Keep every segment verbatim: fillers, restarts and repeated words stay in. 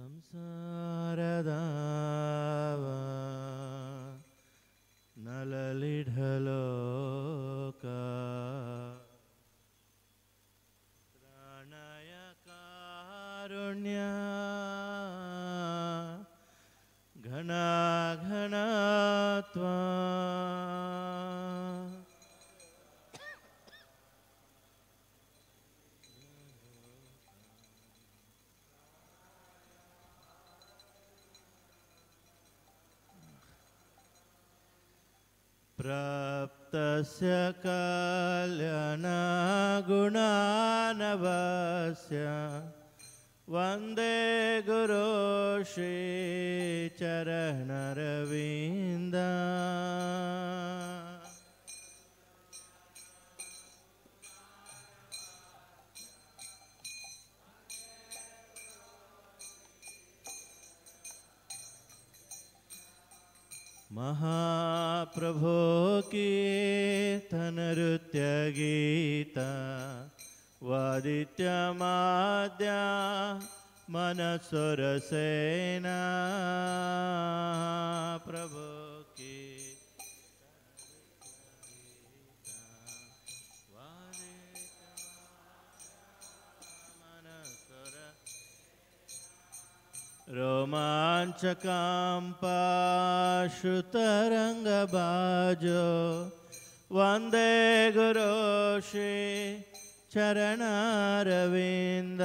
ಸಂಸಾರದಾವ ನಲಲಿಢಲೋಕ ಪ್ರಾಣಯ ಕಾರುಣ್ಯ ಘನ ಘನತ್ವ प्राप्तस्य कल्याणगुणानवस्य वन्दे गुरो श्रीचरणरविन्द महाप्रभो कीर्तन नृत्य गीता वादित्य माद्या मनसुर सेना प्रभो की रोमांचकांपाशुतरंगबाजो वंदे गुरो श्री चरणारविंद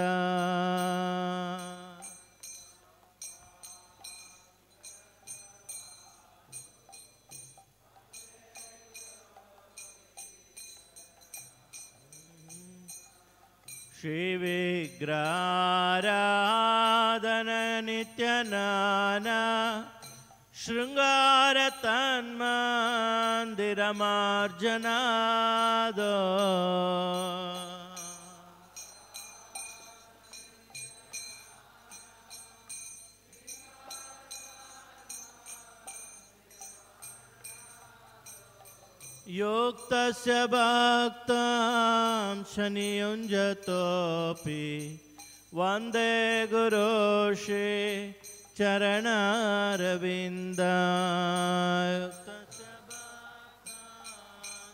श्री विग्रहाराधन नित्य नाना श्रृंगार तन्मन्दिरमार्जनादो योक्तस्य भक्तां शनियुञ्जतोऽपि वन्दे गुरो श्री चरणारविन्द योक्तस्य भक्तां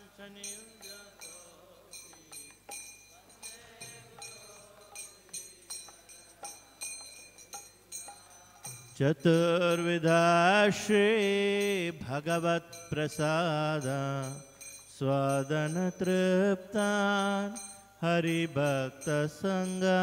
शनियुञ्जतोऽपि चतुर्विधा श्री भगवत् प्रसाद स्वादन तृप्तान् हरिभक्त संगा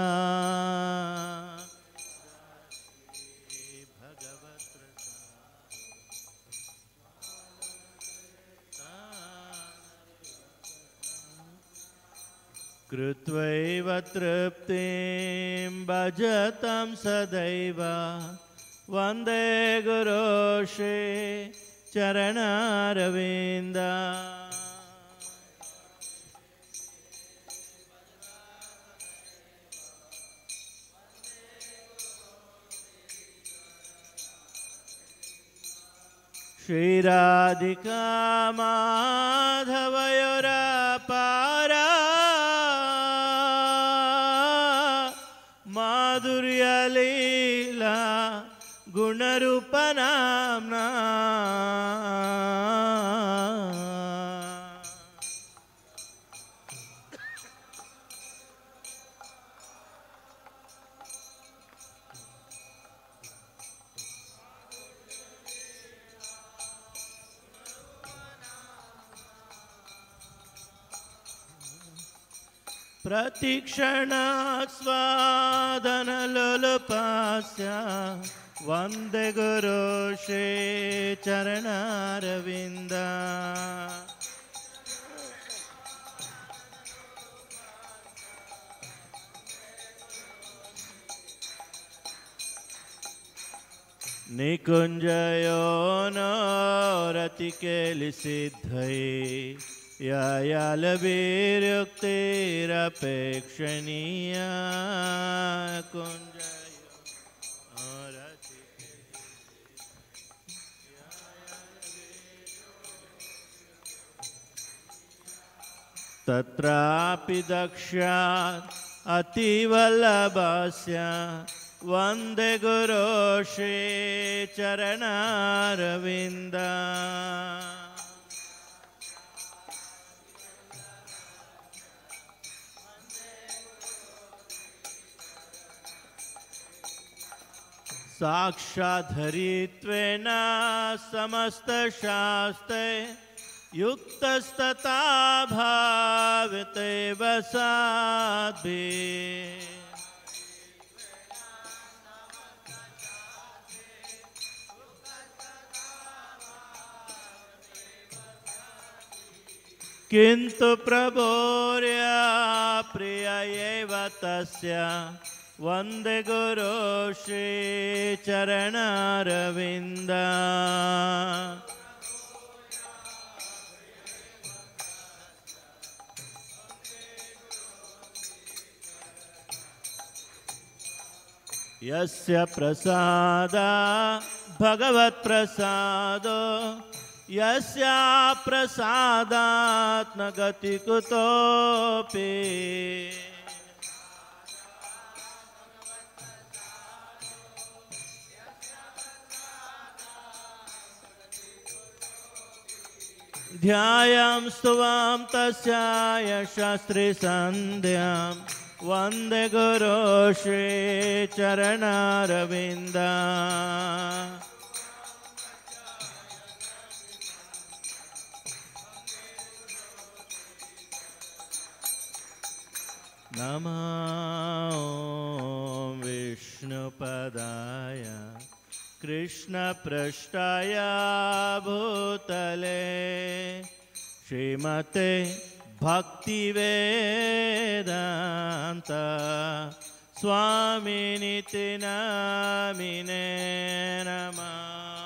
कृत्वैव तृप्तिं भजतं सदैव वन्दे गुरो श्री चरणारविन्द श्रीराधिका माधवयोरपारा माधुर्यलीला गुणरूपनाम्ना प्रतिक्षण स्वादन लोलुपस्य वन्दे गुरो श्री चरणारविन्द निकुञ्जयो नो रतिकेलिसिद्धये यायालवीर्युक्तिरपेक्षणीया कुञ्जयो तत्रापि दक्ष्यात् अतिवल्लभस्य वन्दे गुरो श्री चरणारविन्द साक्षाद्धरित्वेन समस्तशास्त्रे युक्तस्तथा भावितेव साध्भिः किन्तु प्रभोर्य प्रिय एव तस्य वन्दे गुरो श्री चरणारविन्द यस्य प्रसादा भगवत्प्रसादो यस्य प्रसादात् न गति कुतोऽपि ध्यायां स्तुवां तस्याय शास्त्री सन्ध्यां वन्दे गुरो श्री चरणारविन्द नमो विष्णुपदाय कृष्णपृष्ठाय भूतले श्रीमते भक्तिवेदान्त स्वामिनिति नामिने नमः।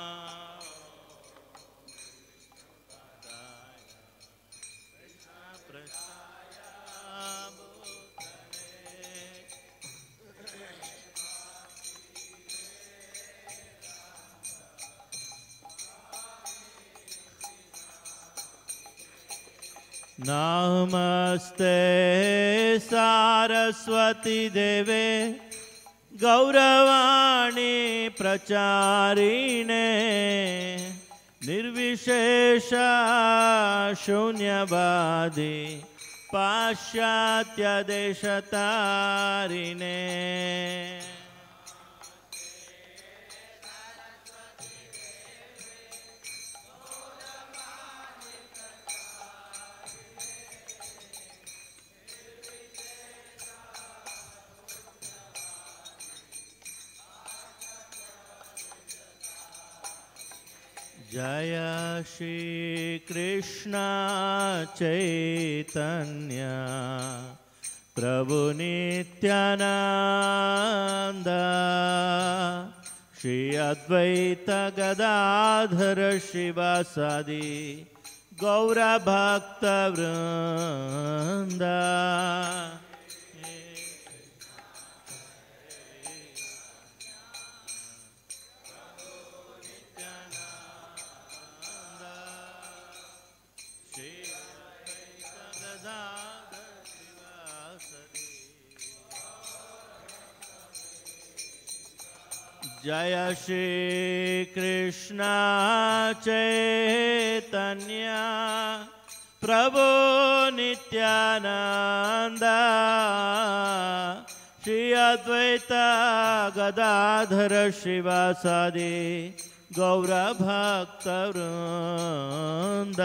नमस्ते सारस्वती देवे गौरवाणी प्रचारिणे निर्विशेष शून्यवादी पाश्चात्य देशतारिणे जय श्री कृष्ण चैतन्य प्रभु नित्यानंद श्री अद्वैत गदाधर शिवासादि गौर भक्त वृंद। जय श्री कृष्ण चैतन्य प्रभु नित्यानंद श्री अद्वैत गदाधर शिवासादि गौर भक्त वृंद।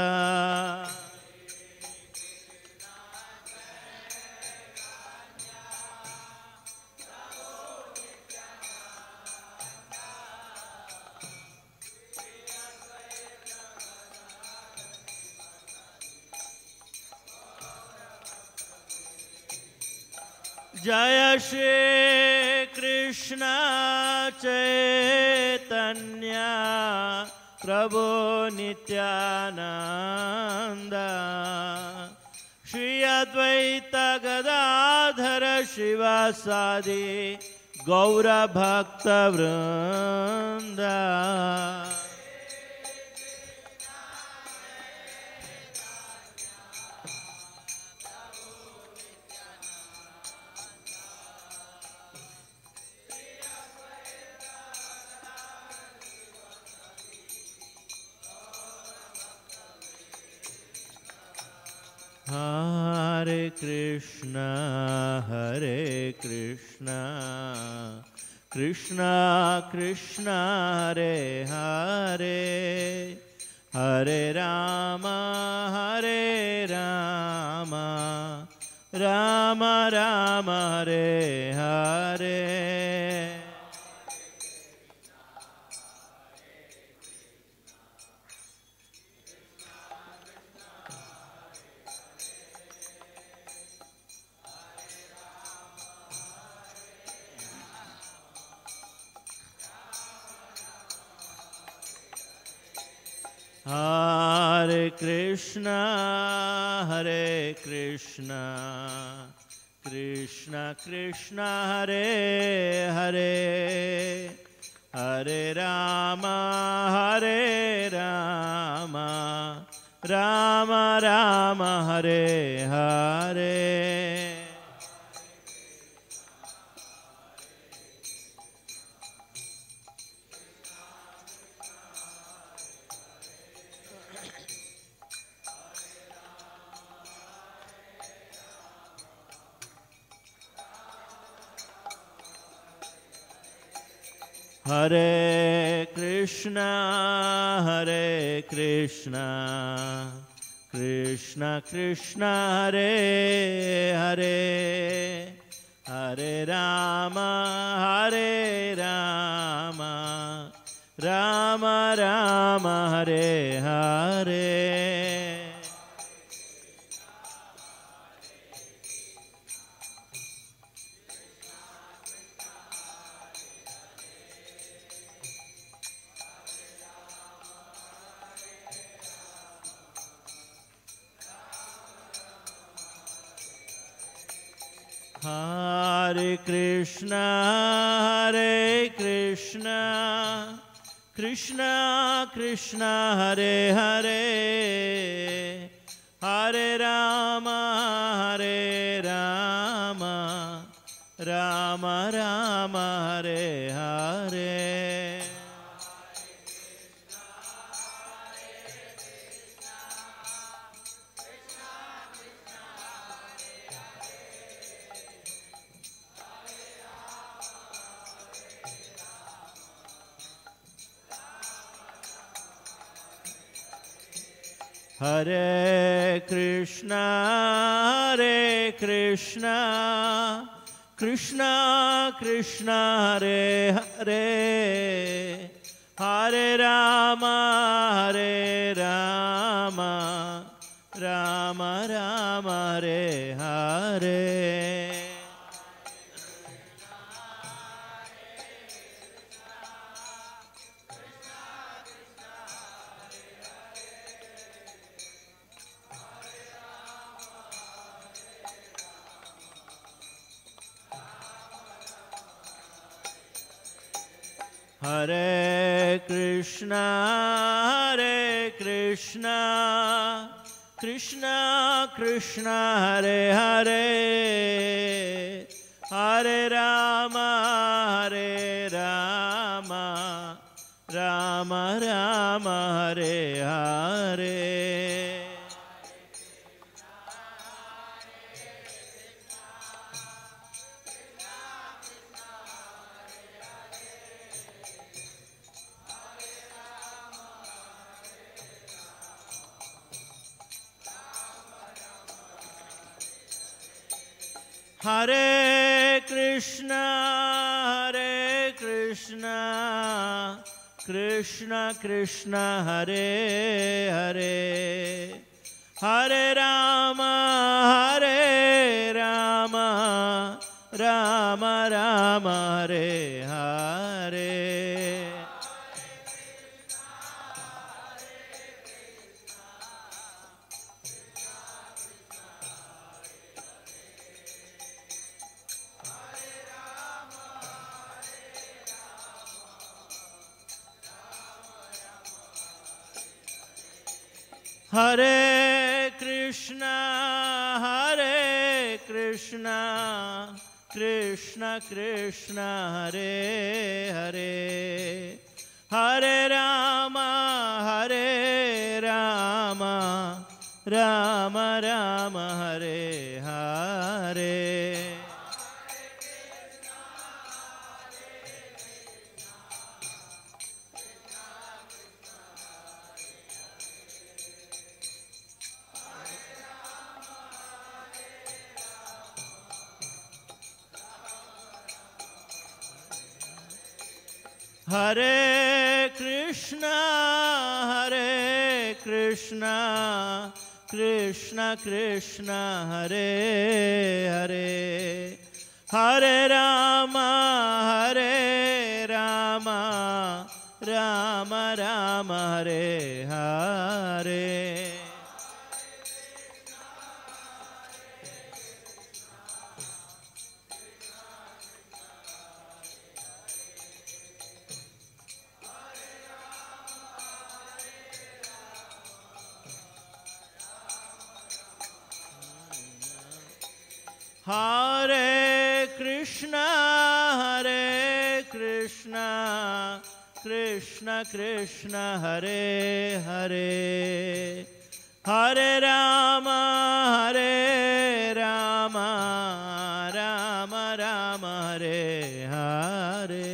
जय श्री कृष्ण चैतन्य प्रभु नित्यानंद श्री अद्वैत गदाधर शिवासादि गौर भक्त वृंद। Hare Krishna, Hare Krishna, Krishna Krishna, Hare Hare, Hare Rama, Hare Rama, Rama Rama, Hare Hare. Hare Krishna, Hare Krishna, Krishna Krishna, Hare Hare, Hare Rama, Hare Rama, Rama Rama, Hare Hare. Hare Krishna, Hare Krishna, Krishna Krishna, Hare Hare, Hare Rama, Hare Rama, Rama Rama, Hare Hare. Hare Krishna, Hare Krishna, Krishna Krishna, Hare Hare, Hare Rama, Hare Rama, Rama Rama, Hare Hare. Hare Krishna, Hare Krishna, Krishna Krishna, Hare Hare, Hare Rama, Hare Rama, Rama Rama, Hare Hare. Hare Krishna, Hare Krishna, Krishna Krishna, Hare Hare, Hare Rama, Hare Rama, Rama Rama, Hare Hare. Hare Krishna, Hare Krishna, Krishna Krishna, Hare Hare, Hare Rama, Hare Rama, Rama Rama, Hare Hare. Hare Krishna, Hare Krishna, Krishna Krishna, Hare Hare, Hare Rama, Hare Rama, Ram Ram Hare Hare. हरे कृष्णा हरे कृष्णा कृष्णा कृष्णा हरे हरे। हरे राम हरे राम राम राम हरे हरे। हरे कृष्णा हरे कृष्णा कृष्णा कृष्णा हरे हरे। हरे राम हरे राम राम राम हरे हरे।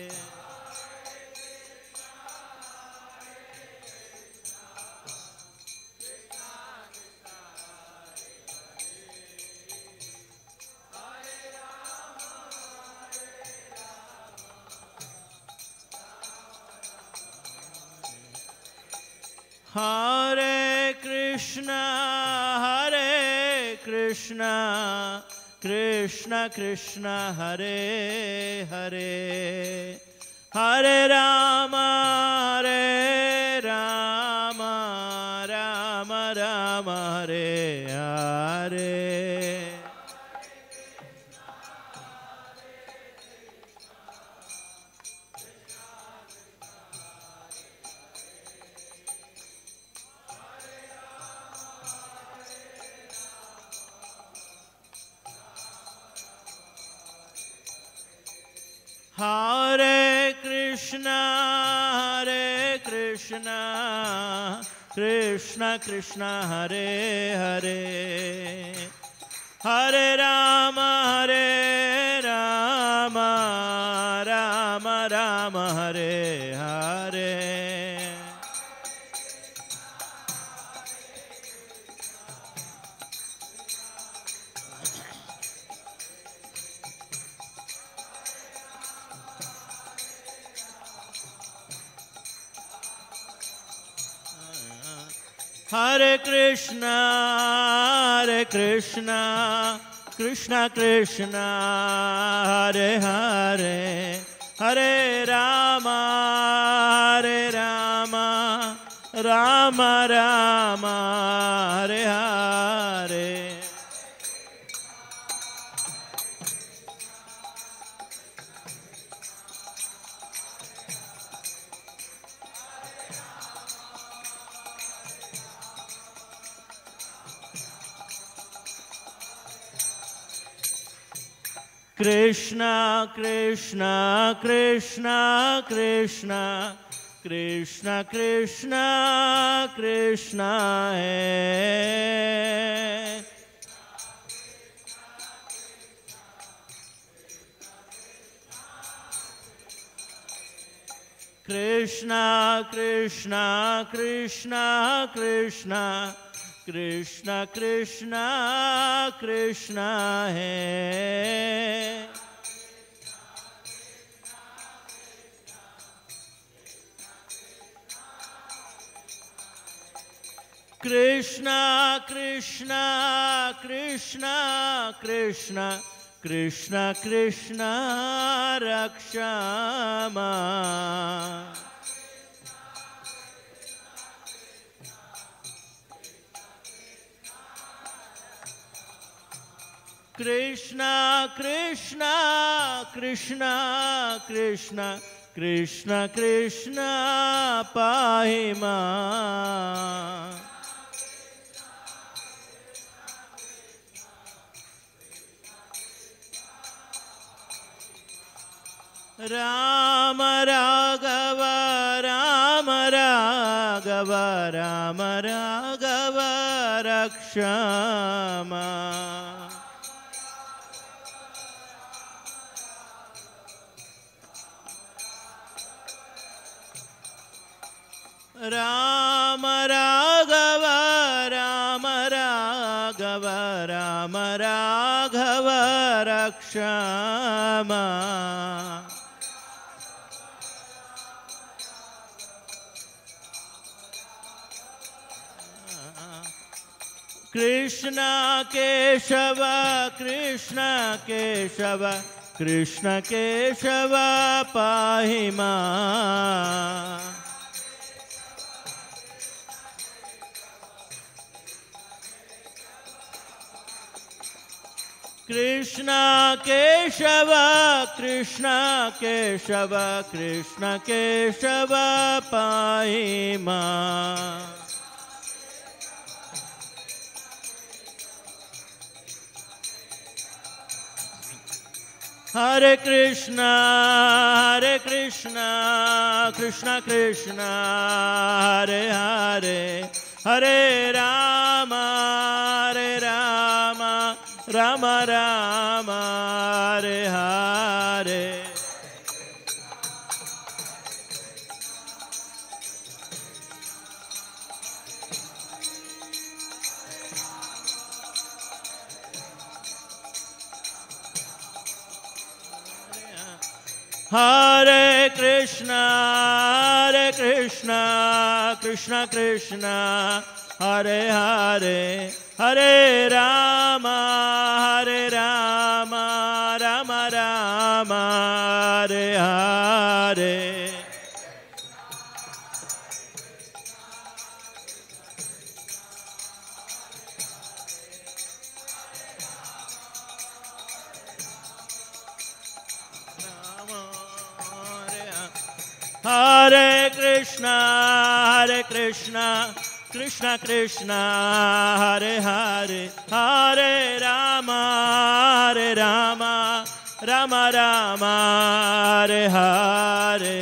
हरे कृष्णा हरे कृष्णा कृष्णा कृष्णा हरे हरे। हरे राम हरे राम राम राम हरे हरे। हरे कृष्णा हरे कृष्णा कृष्णा कृष्णा हरे हरे। हरे राम हरे राम राम राम हरे हरे। हरे कृष्णा हरे कृष्णा कृष्णा कृष्णा हरे हरे। हरे राम हरे राम राम राम हरे हरे। कृष्णा कृष्णा कृष्णा कृष्णा कृष्णा कृष्णा कृष्णा है। कृष्णा कृष्णा कृष्णा कृष्णा कृष्णा कृष्णा कृष्णा है। कृष्णा कृष्णा कृष्णा कृष्णा कृष्णा कृष्णा रक्षा मां। कृष्णा कृष्णा कृष्णा कृष्णा कृष्णा कृष्णा पाहि मां। राम राघव राम राघव राम राघव रक्ष माम्। राम राघव राम राघव राम राघव रक्ष माम्। कृष्ण केशव कृष्ण केशव कृष्ण केशव पाहि माम्। कृष्ण केशव कृष्ण केशव कृष्ण केशव पाहि माम्। हरे कृष्ण हरे कृष्ण कृष्ण कृष्ण हरे हरे हरे राम हरे राम राम राम हरे हरे। हरे कृष्ण हरे कृष्ण कृष्ण कृष्ण हरे हरे हरे राम हरे राम राम राम हरे हरे। हरे कृष्ण हरे कृष्ण कृष्ण कृष्ण हरे हरे हरे राम हरे राम राम राम हरे हरे।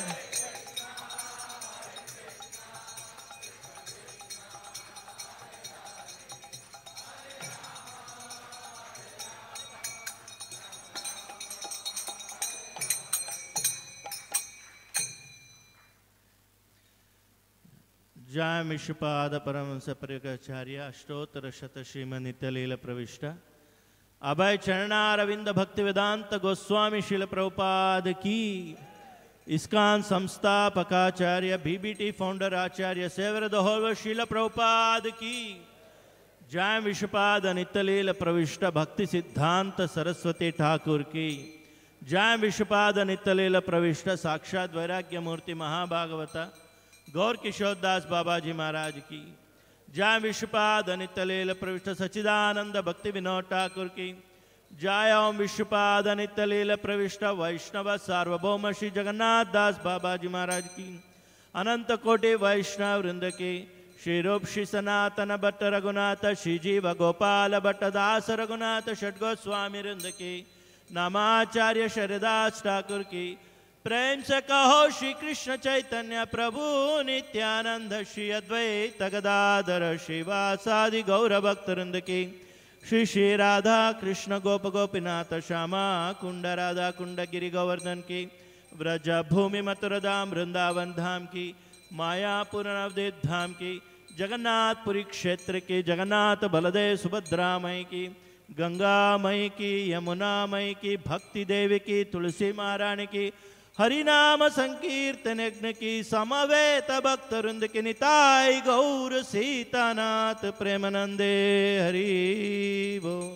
जय विश्वपाद परमहंस परिव्राजकाचार्य अष्टोत्तर शत श्रीमन् नित्यलीला प्रविष्ट अभय चरणारविंद भक्ति वेदांत गोस्वामी शिल प्रभुपाद की। इस्कॉन संस्थापकाचार्य बीबीटी फाउंडर आचार्य saviour the whole Srila Prabhupad की। जय विश्वपाद नित्यलीला प्रविष्ट भक्ति सिद्धांत सरस्वती ठाकुर की। जय विश्वपाद नित्यलीला प्रविष्ट साक्षात वैराग्य मूर्ति महाभागवत गौर किशोर दास बाबा जी महाराज की। जय विश्वपाद नित्यलीला प्रविष्ट सच्चिदानंद भक्ति विनोद ठाकुर की। जय ओम विश्वपाद नित्यलीला प्रविष्ट वैष्णव सार्वभौम श्री जगन्नाथ दास बाबा जी महाराज की। अनंत कोटि वैष्णव वृंद की। श्री रूप श्री सनातन भट्ट रघुनाथ श्री जीव गोपाल भट्ट दास रघुनाथ षडगोस्वामी वृंद की। नामाचार्य शरदास ठाकुर की। प्रेम से कहो श्री कृष्ण चैतन्य प्रभु नित्यानंद श्री अद्वैत गदाधर श्रीवासादि गौर भक्त वृंद की। श्री श्री राधा कृष्ण गोप गोपीनाथ श्यामा कुंड राधा कुंड गिरि गोवर्धन की। व्रज भूमि मथुरा धाम वृंदावन धाम की। मायापुर नवदीप धाम की। जगन्नाथपुरी क्षेत्र की। जगन्नाथ बलदेव सुभद्रा मई की। गंगा मई की यमुना मई की भक्ति देवी की तुलसी महारानी की। हरिनाम संकीर्तन यज्ञ की समवेत भक्त वृंद की। निताय गौर सीतानाथ प्रेमानंदे हरि बोल।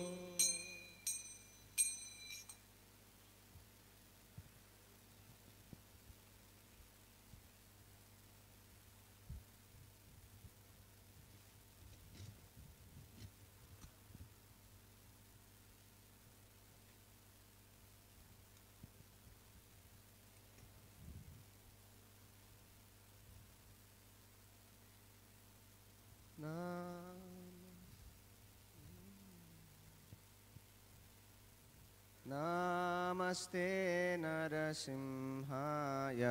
नमस्ते नरसिंहाय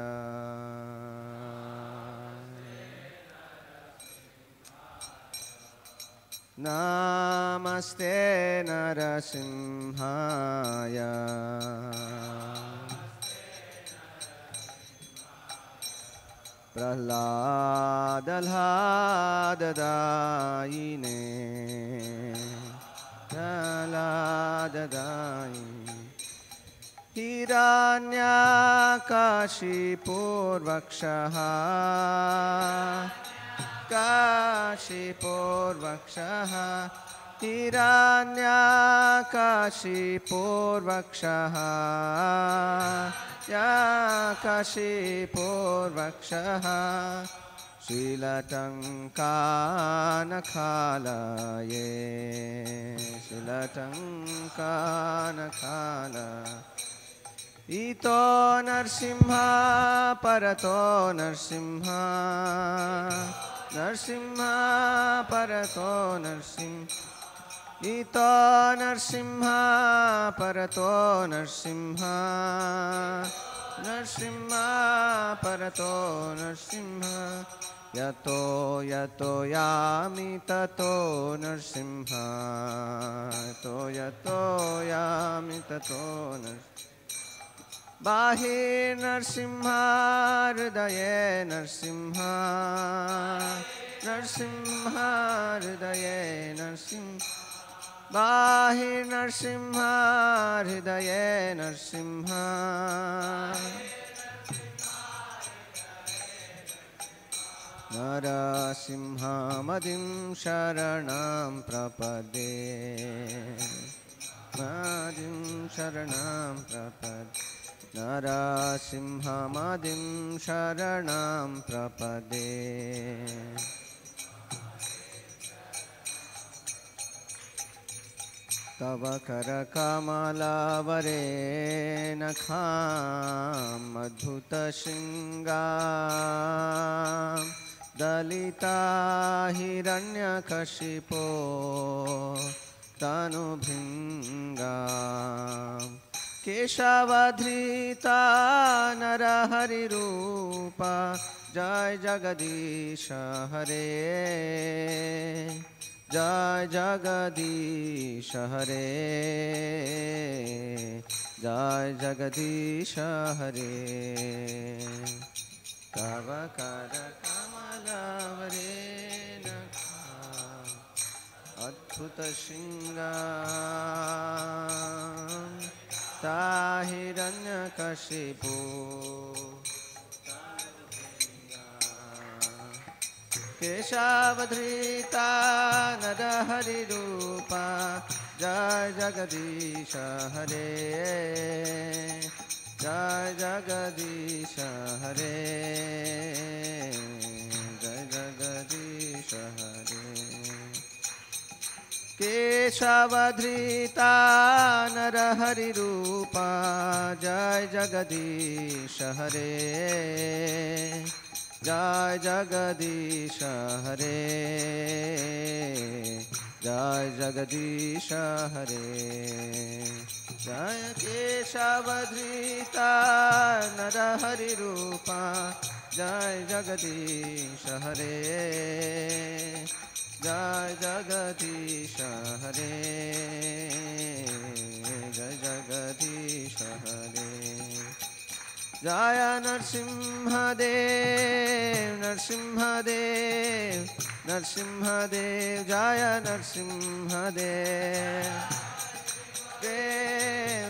नमस्ते नरसिंहाय प्रह्लादल्हाददायिने प्रह्लाददायिने हिरण्यकाशिपूर्वक्षः काशीपूर्वक्षः हिरण्यकाशिपूर्वक्षः काशीपूर्वक्षः शीलटङ्कानखालये शीलटङ्कानखालये इतो नरसिंह परतो नरसिंह नरसिंह परतो नरसिंह इतो नरसिंह परतो नरसिंह नरसिंह परतो नरसिंह यतो यतो यामि ततो नरसिंह यतो यतो यामि ततो नरसिंह बाहिर नरसिंह हृदये नरसिंह नरसिंह हृदये नरसिंह बाहिर नरसिंह हृदये नरसिंह नरसिंहमदिं शरणं प्रपद्ये मदिं शरणं प्रपद्ये नरसिंहमदिं शरणं प्रपद्ये तव करकमलवरे नखाम् अद्भुतशृङ्गां दलिता हिरण्यकशिपो तनुभृङ्गाम् केशवधृता नरहरिरूपा जय जगदीश हरे जय जगदीश हरे जय जगदीश हरे तव करकमलवरे नखाम् अद्भुतशृङ्गां ता हिरण्यकशिपो केशवधृता नरहरिरूपा जय जगदीश हरे जय जगदीश हरे जय जगदीश हरे केशवधृता नरहरिरूपा जय जगदीश हरे जय जगदीश हरे जय जगदीश हरे जय केशवधृता नरहरिरूपा जय जगदीश हरे जय जगदीश हरे जय जगदीश हरे जय नरसिंहदेव नरसिंहदेव नरसिंहदेव जय नरसिंहदेव देव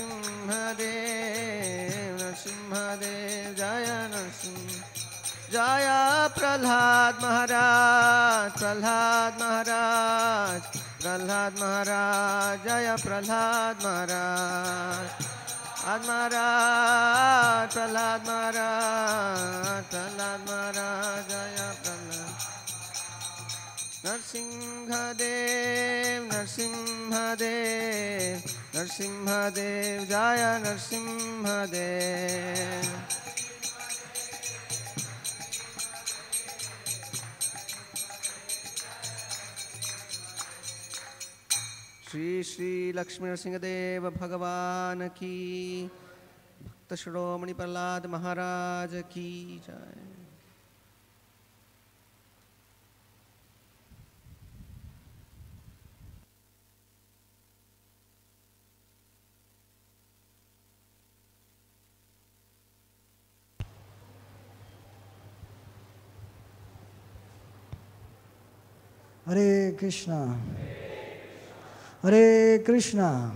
नरसिंहदेव नरसिंहदेव जय नरसिंह जय प्रह्लाद महाराज प्रह्लाद महाराज प्रह्लाद महाराज जय प्रह्लाद महाराज महाराज प्रह्लाद महाराज प्रह्लाद महाराज जय प्रह्लाद नरसिंहदेव नरसिंहदेव नरसिंहदेव जय नरसिंहदेव श्री श्री लक्ष्मी नरसिंहदेव भगवान की भक्त शिरोमणि प्रह्लाद महाराज की जय। Hare Krishna, Hare Krishna.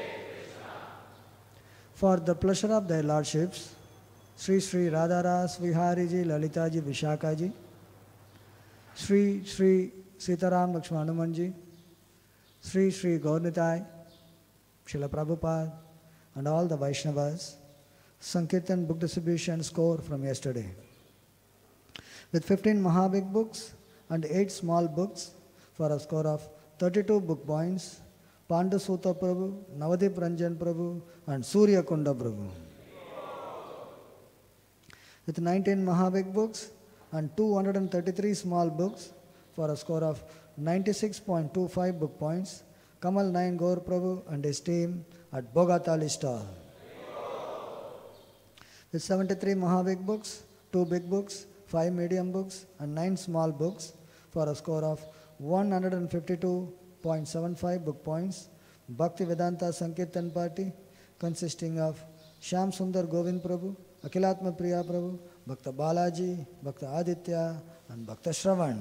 For the pleasure of their lordships, Sri Sri Radharas Vihari ji, Lalita ji, Vishaka ji, Sri Sri Sitaram Lakshman Hanuman ji, Sri Sri Gaurnitai, Srila Prabhupada, and all the Vaishnavas, Sankirtan book distribution score from yesterday. With fifteen Mahabig books and eight small books for a score of thirty-two book points, Pandu Suta Prabhu, Navadip Ranjan Prabhu, and Surya Kunda Prabhu. With nineteen Mahabig books and two hundred thirty-three small books for a score of ninety-six point two five book points, Kamal Nayan Gaur Prabhu and his team at Bogatali stall. With seventy-three Mahabig books, two big books, five medium books, and nine small books for a score of one hundred fifty-two point seven five book points, Bhakti Vedanta Sankirtan Party, consisting of Shyam Sundar Govind Prabhu, Akhilatma Priya Prabhu, Bhakta Balaji, Bhakta Aditya, and Bhakta Shravan.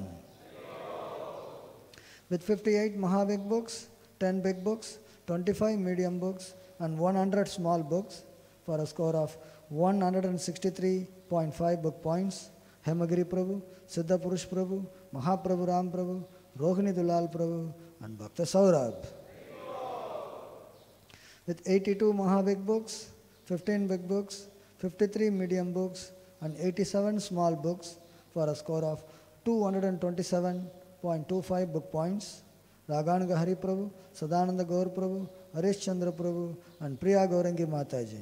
With fifty-eight Mahabig books, ten big books, twenty-five medium books, and one hundred small books for a score of one hundred sixty-three point five book points, Hemagiri Prabhu, Siddha Purush Prabhu, Mahaprabhu Ram Prabhu, Rohini Dulal Prabhu, and Bhakta Saurabh. With eighty-two Mahabig books, fifteen big books, fifty-three medium books, and eighty-seven small books for a score of two hundred twenty-seven point two five book points, Raganuga Hari Prabhu, Sadananda Gaur Prabhu, Harish Chandra Prabhu, and Priya Gaurangi Mataji.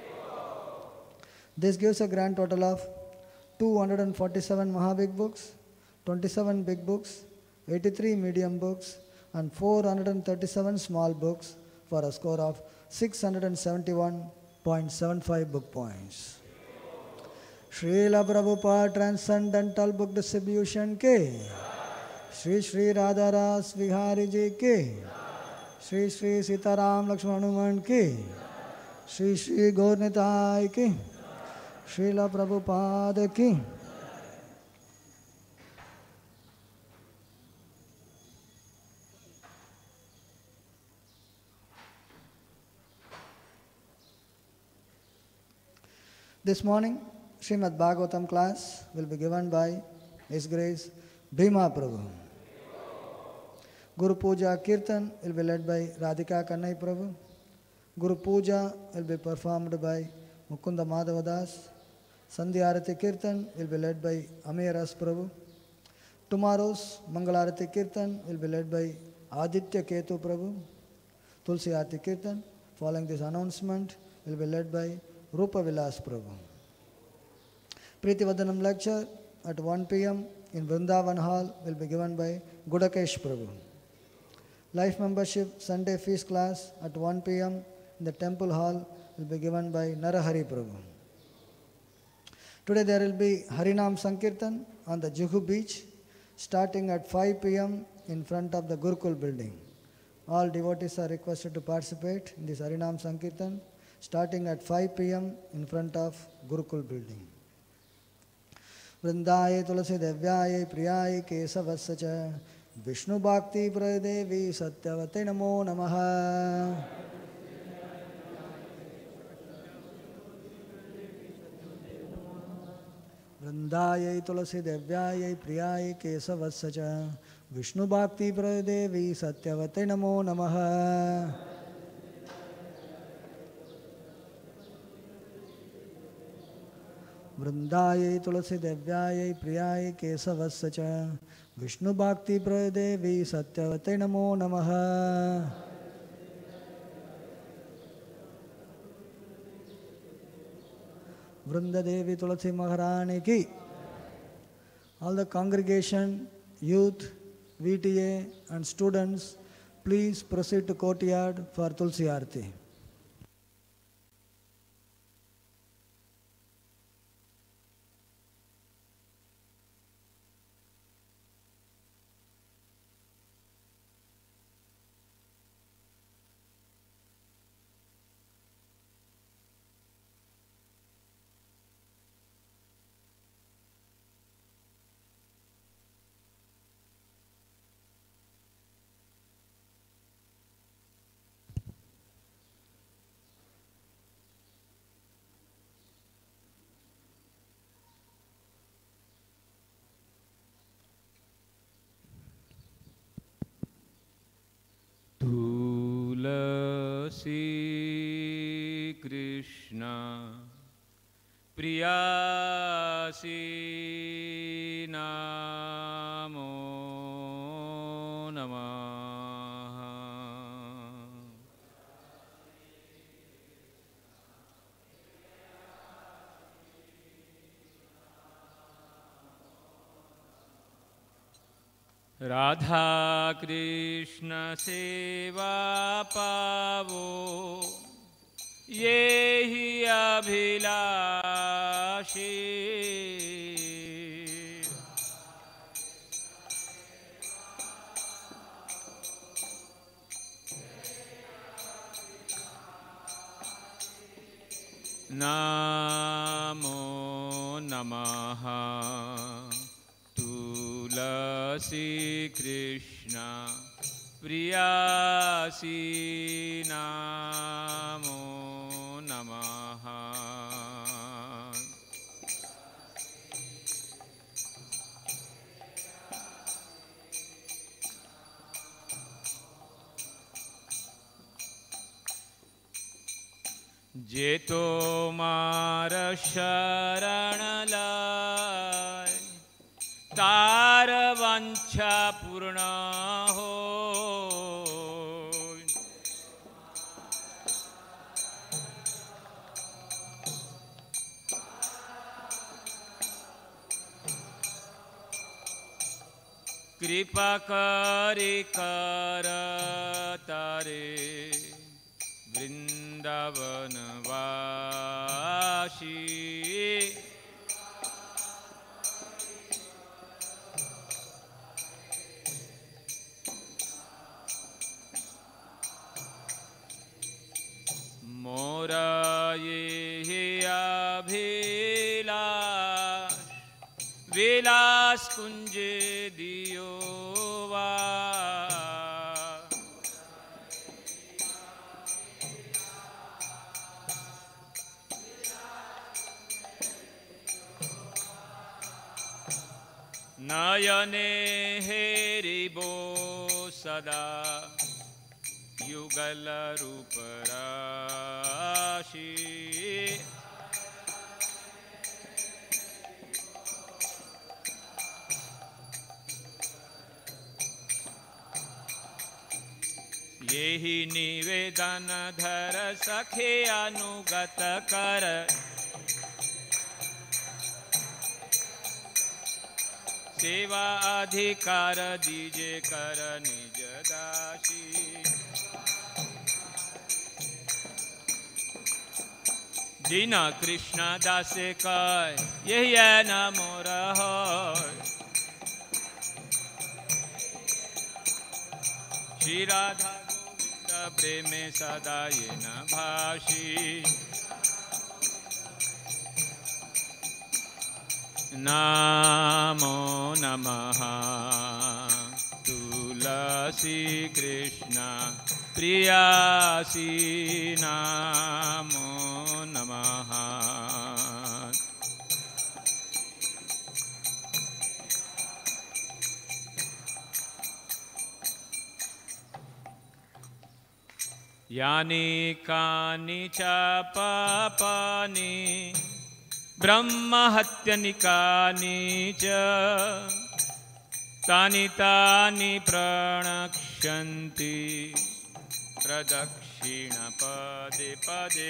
This gives a grand total of two hundred forty-seven Mahabig books, twenty-seven big books, eighty-three medium books, and four hundred thirty-seven small books for a score of six hundred seventy-one point seven five book points. Srila Prabhupada Transcendental Book Distribution ke, Sri Sri Radharas Vihari ji ke, Sri Sri Sitaram Lakshman Hanuman ke, Sri Sri Gaurnitai ke, Srila Prabhupada ki. This morning, Srimad Bhagavatam class will be given by His Grace Bhima Prabhu. Guru Puja Kirtan will be led by Radhika Kannai Prabhu. Guru Puja will be performed by Mukunda Madhavadas. Sandhya Arati Kirtan will be led by Amiras Prabhu. Tomorrow's Mangalarati Kirtan will be led by Aditya Ketu Prabhu. Tulsi Arati Kirtan, following this announcement, will be led by Rupa Vilas Prabhu. Preeti Vadanam lecture at one p m in Vrindavan Hall will be given by Gudakesh Prabhu. Life membership Sunday feast class at one p m in the temple hall will be given by Narahari Prabhu. Today there will be Harinam Sankirtan on the Juhu beach starting at five p m in front of the Gurukul building. All devotees are requested to participate in this Harinam Sankirtan starting at five p m in front of Gurukul building. Vrindaye Tulasi Devyaye Priyaye Kesavasya cha Vishnu Bhakti Pradevi Satyavate Namo Namaha. Vrindaye Tulasi Devyaye Priyaye Kesavasya cha Vishnu Bhakti Pradevi Satyavate Namo Namaha. Vrindaye Tulasi Devyaye Priyaye Kesavasya cha Vishnu Bhakti Pradevi Satyavate Namo Namaha. Vrinda Devi Tulasi Maharani ki. All the congregation, youth, V T A and students, please proceed to courtyard for Tulsi Aarti. प्रियासी नमो नमः। राधा कृष्ण सेवा पावो ये ही अभिलाषी। नमो नमः तुलसी कृष्ण प्रियासी नमो नमः। जे तो मार शरण लाय तार वांछा पूर्ण हो। कृपा करि कर तारे वृंदावन वासी। मोरा ये अभिलाष विलास कुंज दियो वा। नयने हेरिबो सदा युगल रूप राशि। यही निवेदन धर सखे अनुगत कर। सेवा अधिकार दीजे कर निज दासी। दीन कृष्ण दासे कय यही न मोर होय। श्री राधा गोविंद प्रेमे सदा ये न भाषी। नमो नमः तुलसी कृष्ण प्रियासी नमो नमः। यानि कानि च पापानि ब्रह्महत्यनिकानि च तानि तानि प्रणक्ष्यन्ति प्रदक्षिण पदे पदे।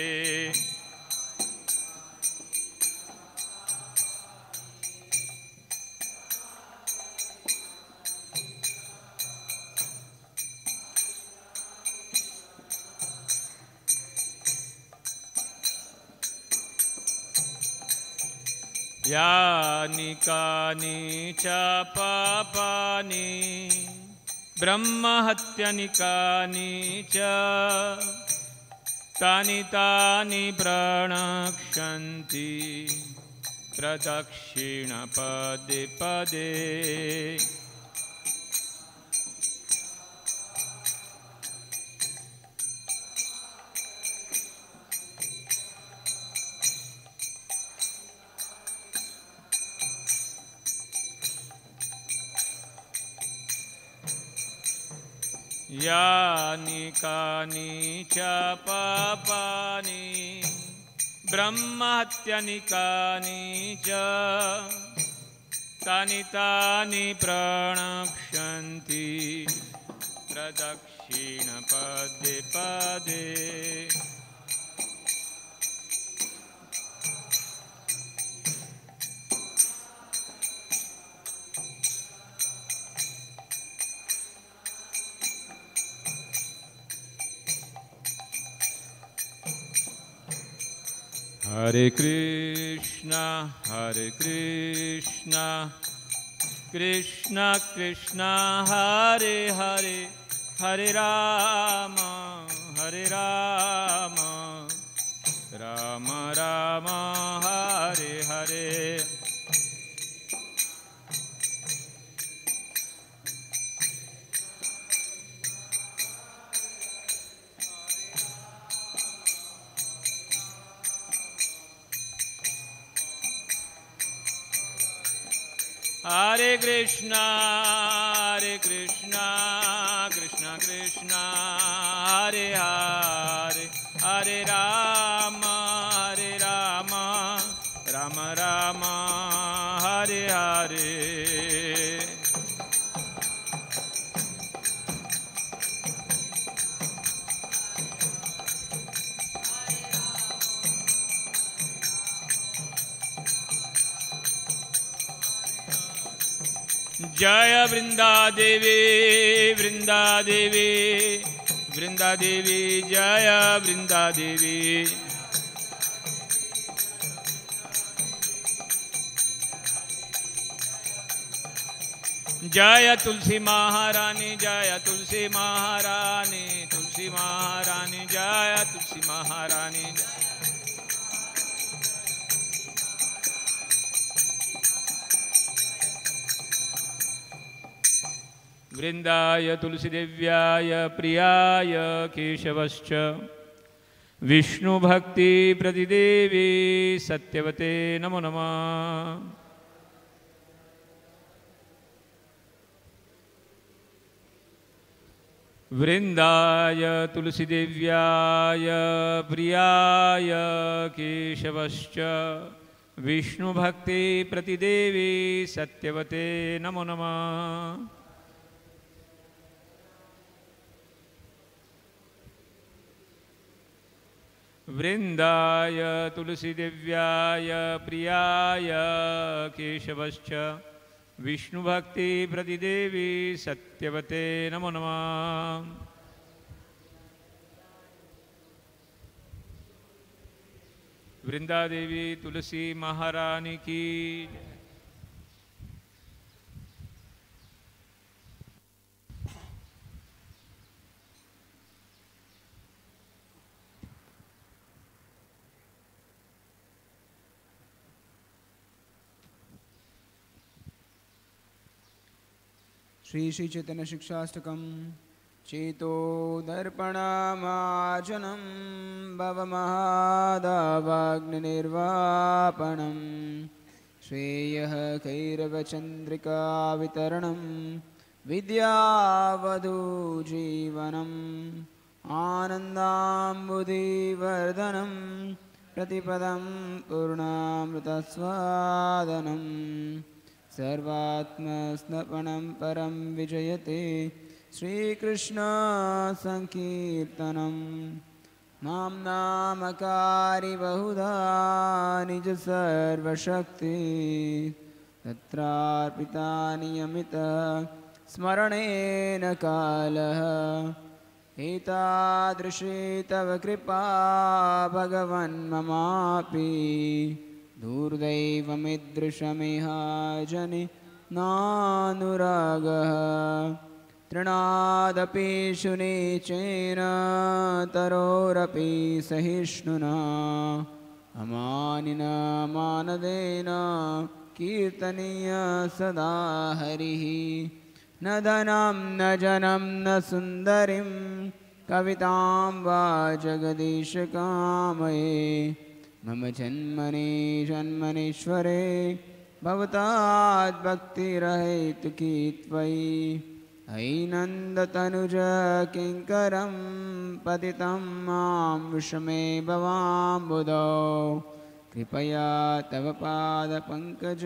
यानि कानि च पापानि ब्रह्महत्यनिकानि च तानि तानि प्रणक्ष्यन्ति प्रदक्षिण पदे पदे। यानि कानि च पापानि ब्रह्महत्यनिकानि च तानि तानि प्रणक्ष्यन्ति प्रदक्षिणपदे पदे। Hare Krishna, Hare Krishna, Krishna Krishna, Hare Hare, Hare Rama, Hare Rama, Rama Rama, Hare Hare. Hare Krishna, Hare Krishna, Krishna Krishna, Hare Hare, Hare Rama, Hare Rama, Rama Rama, Hare Hare. जय वृंदा देवी, वृंदा देवी, वृंदा देवी, जय वृंदा देवी। जय तुलसी महारानी, जय तुलसी महारानी, तुलसी महारानी, जय तुलसी महारानी। वृंदाय तुलसीदेव्याय प्रियाय केशवश्च विष्णुभक्ति प्रतिदेवी सत्यवते नमो नमः। वृंदाय तुलसीदेव्याय प्रियाय केशवश्च विष्णुभक्ति प्रतिदेवी सत्यवते नमो नमः। वृंदाय तुलसीदेव्याय प्रियाय केशवश्च विष्णुभक्ति प्रतिदेवी सत्यवते नमो नमः। वृंदादेवी तुलसी महारानी की। श्री श्री चैतन्य शिक्षाष्टकम चेतो दर्पणमार्जनं भवमहादावाग्निर्वापणं श्रेयः कैरवचन्द्रिका वितरणं विद्यावधूजीवनम् आनन्दाम्बुधिवर्धनं प्रतिपदं पूर्णामृतस्वादनम् सर्वात्मस्नपनं परं विजयते श्रीकृष्ण संकीर्तनं नाम नामकारी बहुधा निज सर्वशक्ति तत्रार्पिता नियमित स्मरणेन कालः एतादृशी तव कृपा भगवन् ममापि दुर्दैवमिदृशमिह जनि नानुरागः तृणादपि शुनीचेन तरोरपि सहिष्णुना अमानिना मानदेन कीर्तनीय सदा हरिः न धनं न जनं न सुन्दरीं कवितां वा जगदीश कामये मम जन्मनि जन्मनीश्वरे भवताद् भक्तिरहेतुकी त्वयि हैनन्दतनुज किङ्करं पतितं मां विषमे भवाम्बुधौ कृपया तव पादपङ्कज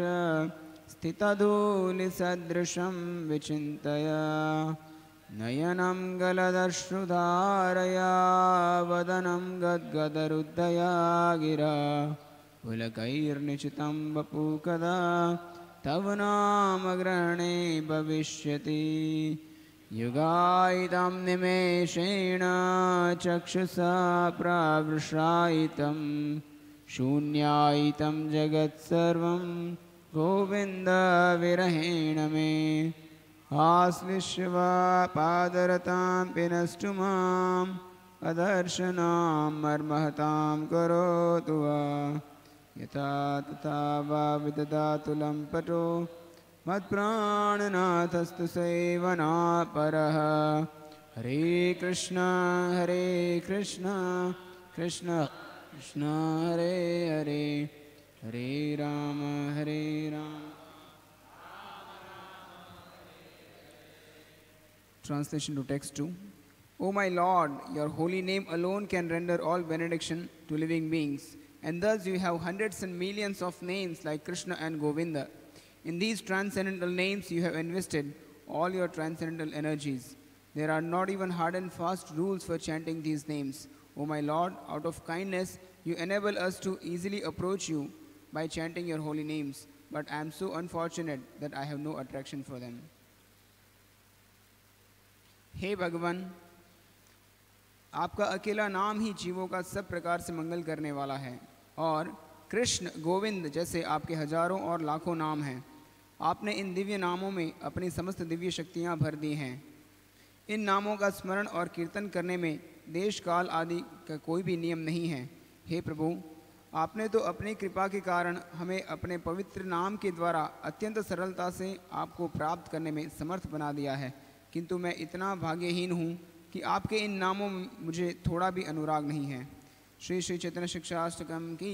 स्थितधूलिसदृशं विचिन्तय नयनं गलदश्रुधारया वदनं गद्गदरुद्धया गिरा पुलकैर्निशितं वपु कदा तव नामग्रहणे भविष्यति युगायितं निमेषेण चक्षुषा प्रावृषायितं शून्यायितं जगत्सर्वं गोविन्दविरहेण मे आश्लिष्य पादरतां पिनष्टु माम् अदर्शनां मर्महतां करोतु वा यथा तथा वा विददातु लम्पटो मत्प्राणनाथस्तु सेवनापरः हरे कृष्ण हरे कृष्ण कृष्ण कृष्ण हरे हरे हरे राम हरे Ram. Translation to text two. O my Lord, your holy name alone can render all benediction to living beings, and thus you have hundreds and millions of names like Krishna and Govinda. In these transcendental names you have invested all your transcendental energies. There are not even hard and fast rules for chanting these names. O my Lord, out of kindness you enable us to easily approach you by chanting your holy names, but I am so unfortunate that I have no attraction for them. हे भगवान, आपका अकेला नाम ही जीवों का सब प्रकार से मंगल करने वाला है और कृष्ण गोविंद जैसे आपके हजारों और लाखों नाम हैं. आपने इन दिव्य नामों में अपनी समस्त दिव्य शक्तियाँ भर दी हैं. इन नामों का स्मरण और कीर्तन करने में देश काल आदि का कोई भी नियम नहीं है. हे प्रभु, आपने तो अपनी कृपा के कारण हमें अपने पवित्र नाम के द्वारा अत्यंत सरलता से आपको प्राप्त करने में समर्थ बना दिया है, किंतु मैं इतना भाग्यहीन हूँ कि आपके इन नामों में मुझे थोड़ा भी अनुराग नहीं है. श्री श्री चैतन्य शिक्षाष्टकम की.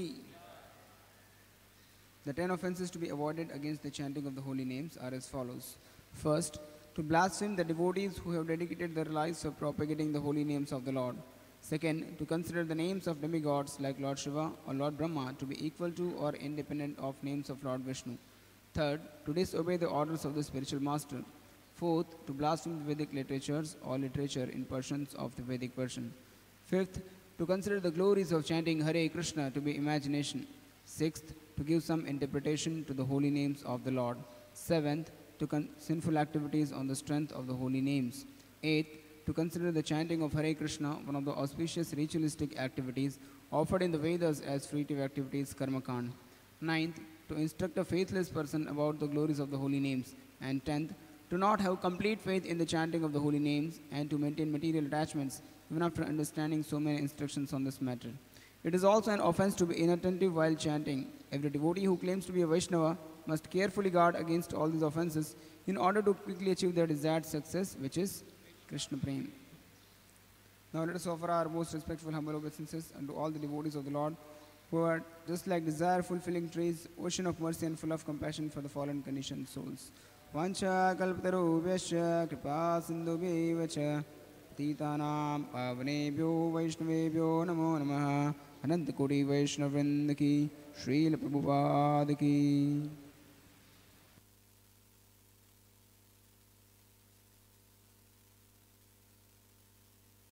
The ten offenses to be avoided against the chanting of the holy names are as follows. First, to blaspheme the devotees who have dedicated their lives for propagating the holy names of the Lord. Second, to consider the names of demigods like Lord Shiva or Lord Brahma to be equal to or independent of names of Lord Vishnu. Third, to disobey the orders of the spiritual master. Fourth, to blaspheme the Vedic literatures or literature in portions of the Vedic version. Fifth, to consider the glories of chanting Hare Krishna to be imagination. Sixth, to give some interpretation to the holy names of the Lord. Seventh, to con- sinful activities on the strength of the holy names. Eighth, to consider the chanting of Hare Krishna one of the auspicious ritualistic activities offered in the Vedas as fruitive activities, karma kand. Ninth, to instruct a faithless person about the glories of the holy names. And tenth, to not have complete faith in the chanting of the holy names and to maintain material attachments even after understanding so many instructions on this matter. It is also an offense to be inattentive while chanting. Every devotee who claims to be a Vaishnava must carefully guard against all these offenses in order to quickly achieve their desired success, which is Krishna Prem. Now let us offer our most respectful humble obeisances unto all the devotees of the Lord who are just like desire fulfilling trees, ocean of mercy and full of compassion for the fallen conditioned souls. Vancha kalpatarubhyascha kripa sindhubhyeva cha patitanam pavanebhyo vaishnavebhyo namo namaha. Ananta Koti Vaishnavrinda ki, Srila Prabhupada ki.